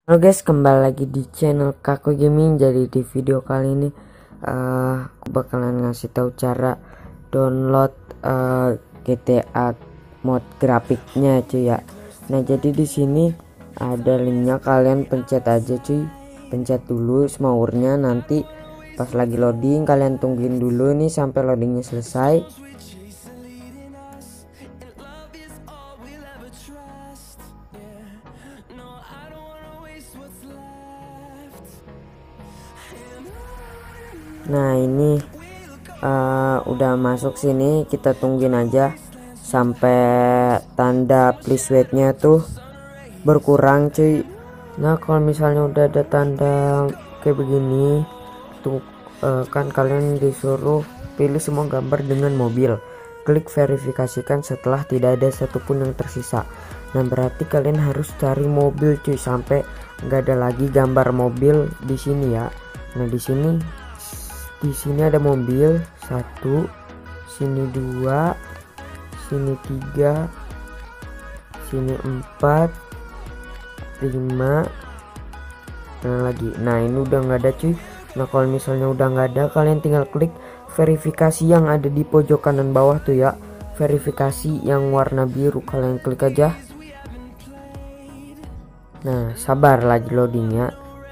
Halo guys, kembali lagi di channel Kako Gaming. Jadi di video kali ini aku bakalan ngasih tahu cara download GTA mod grafiknya cuy ya. Nah, jadi di sini ada linknya, kalian pencet aja cuy. Pencet dulu semaurnya, nanti pas lagi loading kalian tungguin dulu nih sampai loadingnya selesai. Nah, ini udah masuk sini, kita tungguin aja sampai tanda please wait-nya tuh berkurang cuy. Nah, kalau misalnya udah ada tanda kayak begini tuh, kan kalian disuruh pilih semua gambar dengan mobil. Klik verifikasikan setelah tidak ada satupun yang tersisa. Nah, berarti kalian harus cari mobil cuy sampai nggak ada lagi gambar mobil di sini ya. Nah, di sini ada mobil 1, sini 2, sini 3, sini 4, 5, lagi. Nah, ini udah nggak ada cuy. Nah, kalau misalnya udah nggak ada, kalian tinggal klik verifikasi yang ada di pojok kanan bawah tuh ya, verifikasi yang warna biru, kalian klik aja. Nah, sabar lagi loadingnya.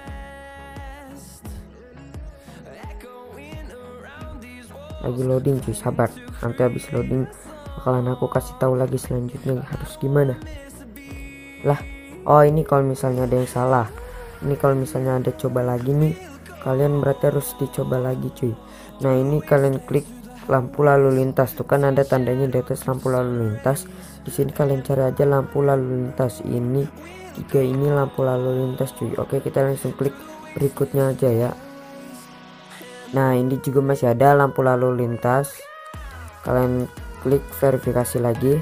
Lagi loading cuy, sabar, nanti habis loading bakalan aku kasih tahu lagi selanjutnya harus gimana lah. Oh, ini kalau misalnya ada yang salah, ini kalau misalnya ada coba lagi nih, kalian berarti harus dicoba lagi cuy. Nah, ini kalian klik lampu lalu lintas tuh kan ada tandanya di atas lampu lalu lintas. Di sini kalian cari aja lampu lalu lintas ini 3, ini lampu lalu lintas cuy. Oke, kita langsung klik berikutnya aja ya. Nah, ini juga masih ada lampu lalu lintas, kalian klik verifikasi lagi.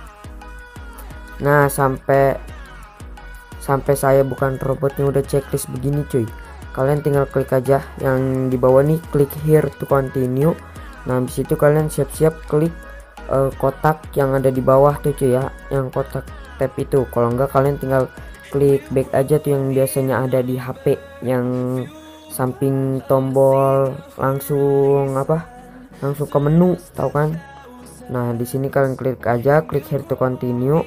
Nah, sampai saya bukan robotnya udah checklist begini cuy, kalian tinggal klik aja yang di bawah nih, klik here to continue. Nah, habis itu kalian siap-siap klik kotak yang ada di bawah tuh cuy ya, yang kotak tab itu. Kalau enggak, kalian tinggal klik back aja tuh yang biasanya ada di HP, yang samping tombol langsung ke menu, tahu kan? Nah, di sini kalian klik aja, klik here to continue.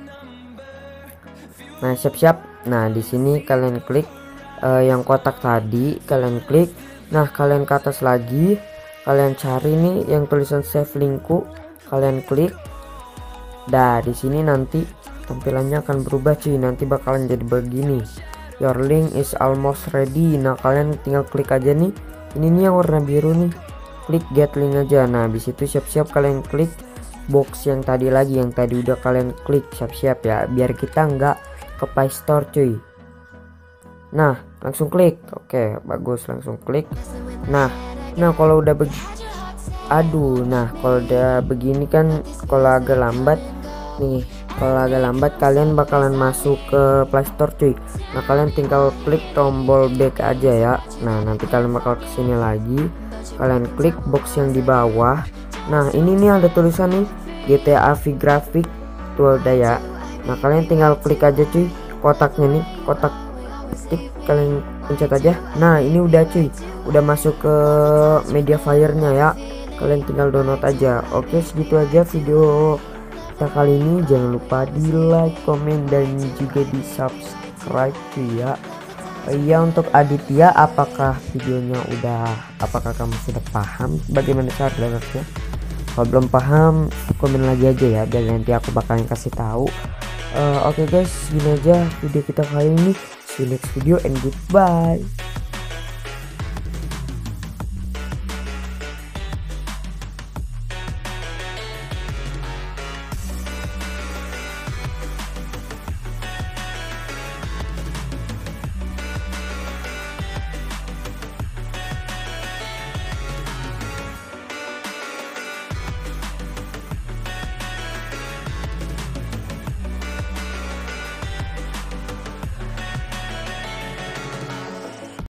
Nah, siap-siap. Nah, di sini kalian klik yang kotak tadi, kalian klik. Nah, kalian ke atas lagi, kalian cari nih yang tulisan save linkku, kalian klik. Dah, di sini nanti tampilannya akan berubah cuy, nanti bakalan jadi begini. Your link is almost ready. Nah, kalian tinggal klik aja nih, ini nih yang warna biru nih, klik get link aja. Nah, habis itu siap-siap kalian klik box yang tadi lagi, yang tadi udah kalian klik, siap-siap ya, biar kita nggak ke Play Store cuy. Nah, langsung klik. Oke, bagus, langsung klik. Nah kalau udah kalau udah begini kan, kalau agak lambat nih, kalian bakalan masuk ke Play Store cuy. Nah, kalian tinggal klik tombol back aja ya. Nah, nanti kalian bakal kesini lagi, kalian klik box yang di bawah. Nah, ini nih ada tulisan nih GTA V graphic tuh ada ya. Nah, kalian tinggal klik aja cuy kotaknya nih, kotak stick, kalian pencet aja. Nah, ini udah cuy, udah masuk ke media fire-nya ya, kalian tinggal download aja. Oke, segitu aja video kita kali ini. Jangan lupa di like, komen, dan juga di subscribe cuy ya. Iya, untuk Aditya, apakah kamu sudah paham bagaimana cara downloadnya? Kalau belum paham, komen lagi aja ya, dan nanti aku bakalan kasih tahu. Oke guys, gini aja video kita kali ini. See you next video and goodbye.